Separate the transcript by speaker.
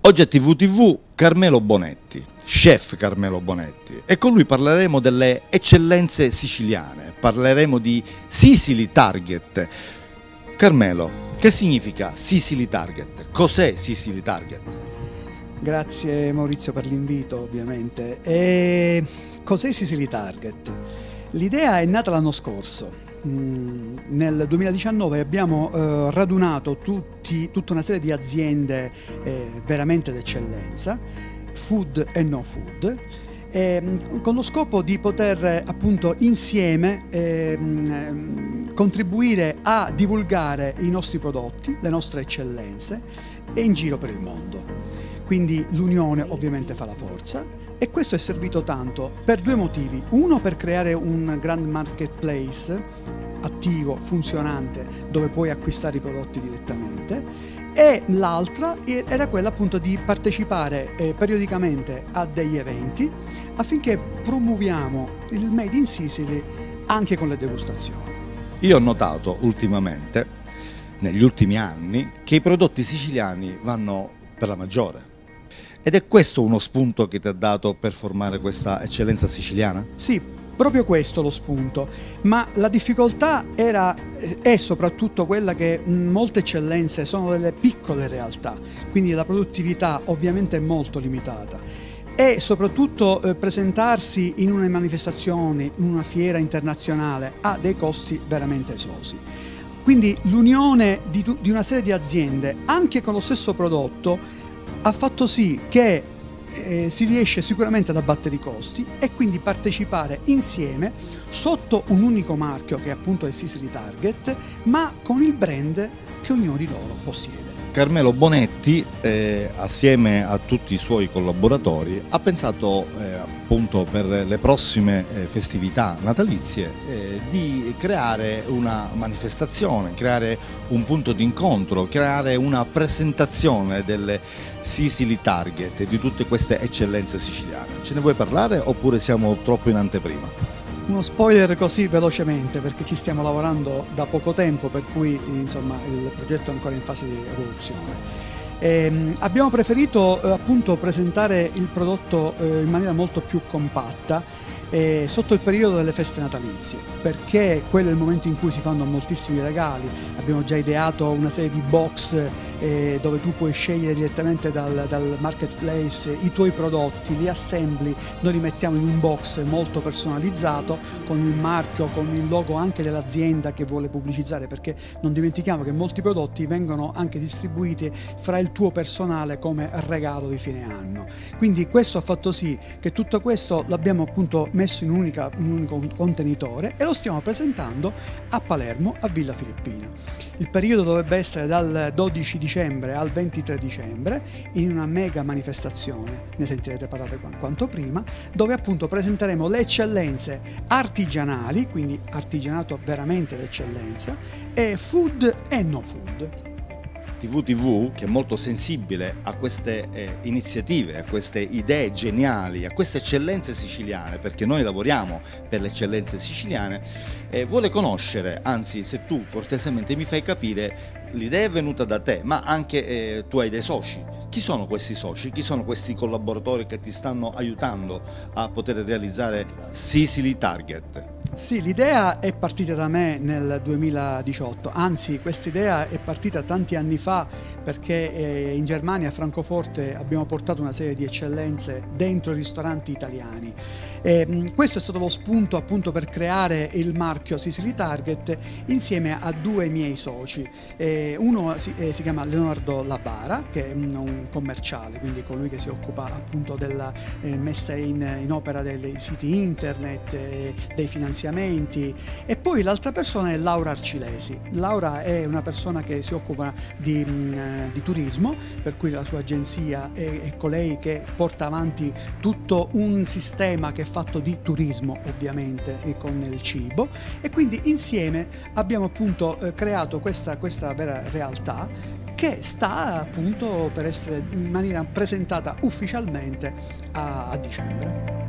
Speaker 1: Oggi a TVTV Carmelo Bonetti, chef Carmelo Bonetti, e con lui parleremo delle eccellenze siciliane, parleremo di Sicily Target. Carmelo, che significa Sicily Target? Cos'è Sicily Target?
Speaker 2: Grazie Maurizio per l'invito, ovviamente. E cos'è Sicily Target? L'idea è nata l'anno scorso. Nel 2019 abbiamo radunato tutta una serie di aziende veramente d'eccellenza, food e no food, con lo scopo di poter appunto insieme contribuire a divulgare i nostri prodotti, le nostre eccellenze e in giro per il mondo. Quindi l'unione ovviamente fa la forza e questo è servito tanto per due motivi. Uno, per creare un grand marketplace attivo, funzionante, dove puoi acquistare i prodotti direttamente, e l'altra era quella appunto di partecipare periodicamente a degli eventi affinché promuoviamo il Made in Sicily anche con le degustazioni.
Speaker 1: Io ho notato ultimamente, negli ultimi anni, che i prodotti siciliani vanno per la maggiore. Ed è questo uno spunto che ti ha dato per formare questa eccellenza siciliana?
Speaker 2: Sì, proprio questo lo spunto, ma la difficoltà è soprattutto quella che molte eccellenze sono delle piccole realtà, quindi la produttività ovviamente è molto limitata e soprattutto presentarsi in una manifestazione, in una fiera internazionale ha dei costi veramente esosi. Quindi l'unione di una serie di aziende, anche con lo stesso prodotto, ha fatto sì che si riesce sicuramente ad abbattere i costi e quindi partecipare insieme sotto un unico marchio che appunto è Sicily Target, ma con il brand che ognuno di loro possiede.
Speaker 1: Carmelo Bonetti, assieme a tutti i suoi collaboratori, ha pensato appunto per le prossime festività natalizie di creare una manifestazione, creare un punto di incontro, creare una presentazione delle Sicily Target e di tutte queste eccellenze siciliane. Ce ne vuoi parlare oppure siamo troppo in anteprima?
Speaker 2: Uno spoiler così velocemente, perché ci stiamo lavorando da poco tempo, per cui insomma il progetto è ancora in fase di evoluzione. Abbiamo preferito appunto presentare il prodotto in maniera molto più compatta sotto il periodo delle feste natalizie, perché quello è il momento in cui si fanno moltissimi regali. Abbiamo già ideato una serie di box dove tu puoi scegliere direttamente dal marketplace i tuoi prodotti, li assembli, noi li mettiamo in un box molto personalizzato con il marchio, con il logo anche dell'azienda che vuole pubblicizzare, perché non dimentichiamo che molti prodotti vengono anche distribuiti fra il tuo personale come regalo di fine anno. Quindi questo ha fatto sì che tutto questo l'abbiamo appunto messo in un unico contenitore e lo stiamo presentando a Palermo, a Villa Filippina. Il periodo dovrebbe essere dal 12 dicembre al 23 dicembre in una mega manifestazione, ne sentirete parlare quanto prima, dove appunto presenteremo le eccellenze artigianali, quindi artigianato veramente d'eccellenza, e food e no food.
Speaker 1: TVTV, che è molto sensibile a queste iniziative, a queste idee geniali, a queste eccellenze siciliane, perché noi lavoriamo per le eccellenze siciliane, vuole conoscere, anzi se tu cortesemente mi fai capire, l'idea è venuta da te, ma anche tu hai dei soci. Chi sono questi soci? Chi sono questi collaboratori che ti stanno aiutando a poter realizzare Sicily Target?
Speaker 2: Sì, l'idea è partita da me nel 2018, anzi questa idea è partita tanti anni fa, perché in Germania, a Francoforte, abbiamo portato una serie di eccellenze dentro i ristoranti italiani. Questo è stato lo spunto appunto per creare il marchio Sicily Target insieme a due miei soci. Uno si chiama Leonardo Labara, che è un commerciale, quindi colui che si occupa appunto della messa in opera dei siti internet, dei finanziamenti, e poi l'altra persona è Laura Arcilesi. Laura è una persona che si occupa di turismo, per cui la sua agenzia è colei che porta avanti tutto un sistema che è fatto di turismo, ovviamente, e con il cibo, e quindi insieme abbiamo appunto creato questa vera realtà che sta appunto per essere in maniera presentata ufficialmente a dicembre.